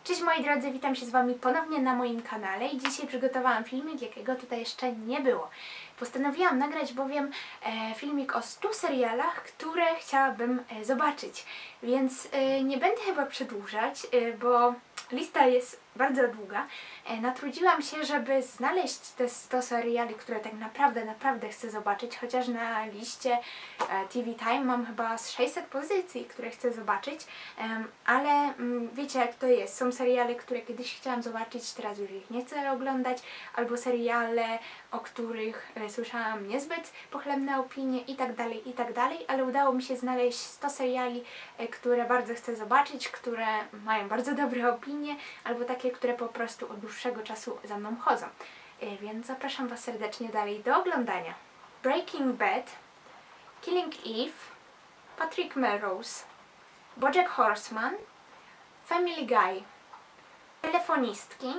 Cześć moi drodzy, witam się z Wami ponownie na moim kanale i dzisiaj przygotowałam filmik, jakiego tutaj jeszcze nie było. Postanowiłam nagrać bowiem filmik o 100 serialach, które chciałabym zobaczyć, więc nie będę chyba przedłużać, bo lista jest bardzo długa. Natrudziłam się, żeby znaleźć te 100 seriali, które tak naprawdę chcę zobaczyć, chociaż na liście TV Time mam chyba z 600 pozycji, które chcę zobaczyć, ale wiecie jak to jest, są seriale, które kiedyś chciałam zobaczyć, teraz już ich nie chcę oglądać, albo seriale, o których słyszałam niezbyt pochlebne opinie i tak dalej, ale udało mi się znaleźć 100 seriali, które bardzo chcę zobaczyć, które mają bardzo dobre opinie, albo takie, które po prostu od dłuższego czasu za mną chodzą. Więc zapraszam Was serdecznie dalej do oglądania. Breaking Bad, Killing Eve, Patrick Melrose, BoJack Horseman, Family Guy, Telefonistki,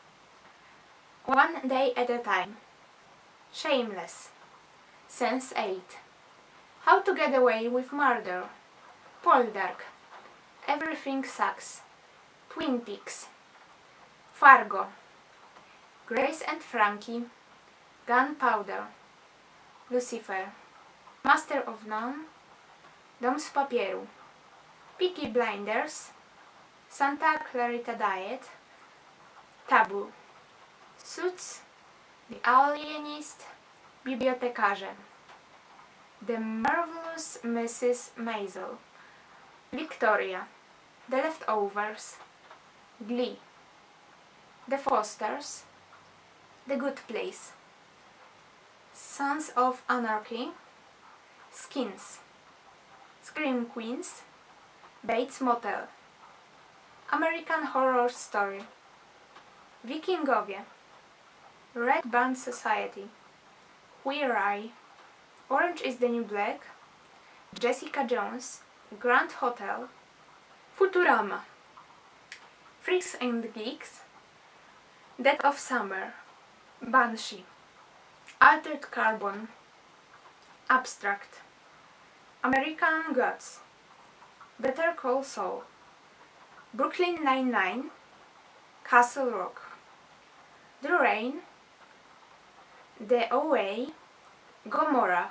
One Day at a Time, Shameless, Sense8, How to Get Away with Murder, Poldark, Everything Sucks, Twin Peaks, Fargo, Grace and Frankie, Gunpowder, Lucifer, Master of None, Dom z papieru, Peaky Blinders, Santa Clarita Diet, Taboo, Suits, The Alienist, Bibliotekarze, The Marvelous Mrs. Maisel, Victoria, The Leftovers, Glee, The Fosters, The Good Place, Sons of Anarchy, Skins, Scream Queens, Bates Motel, American Horror Story, Wikingowie, Red Band Society, Queer Eye, Orange is the New Black, Jessica Jones, Grand Hotel, Futurama, Freaks and Geeks, Dead of Summer, Banshee, Altered Carbon, Abstract, American Gods, Better Call Saul, Brooklyn Nine-Nine, Castle Rock, The Rain, The OA, Gomorrah,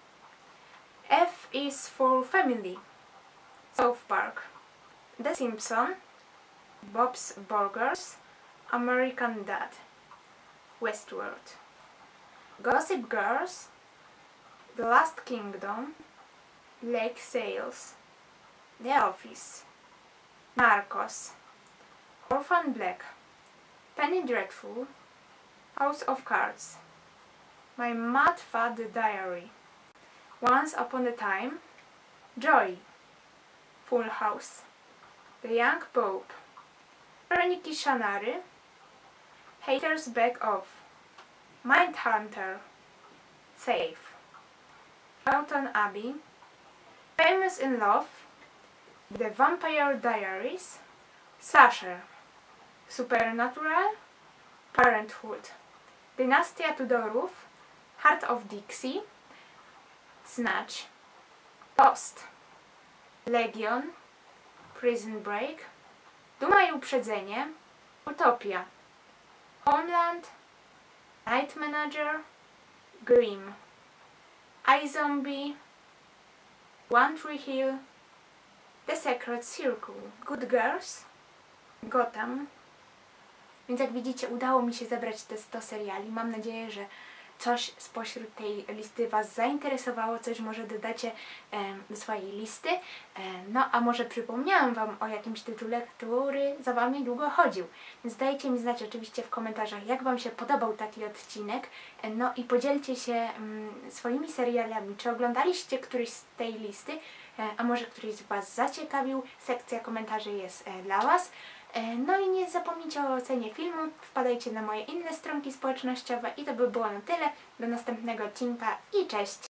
F is for Family, South Park, The Simpsons, Bob's Burgers, American Dad, Westworld, Gossip Girls, The Last Kingdom, Lake Sales, The Office, Narcos, Orphan Black, Penny Dreadful, House of Cards, My Mad Fat Diary, Once Upon a Time, Joy, Full House, The Young Pope, Chroniki Shannary, Haters Back Off, Mindhunter, Safe, Downton Abbey, Famous in Love, The Vampire Diaries, Slasher, Supernatural, Parenthood, Dynastia Tudorów, Heart of Dixie, Snatch, Post, Legion, Prison Break, Duma i Uprzedzenie, Utopia, Homeland, Night Manager, Grimm, iZombie, One Tree Hill, The Secret Circle, Good Girls, Gotham. Więc jak widzicie, udało mi się zebrać te 100 seriali. Mam nadzieję, że coś spośród tej listy Was zainteresowało, coś może dodacie do swojej listy. No a może przypomniałam Wam o jakimś tytule, który za Wami długo chodził. Więc dajcie mi znać oczywiście w komentarzach, jak Wam się podobał taki odcinek. No i podzielcie się swoimi serialami. Czy oglądaliście któryś z tej listy? A może któryś z Was zaciekawił? Sekcja komentarzy jest dla Was. No i nie zapomnijcie o ocenie filmu, wpadajcie na moje inne stronki społecznościowe i to by było na tyle. Do następnego odcinka i cześć!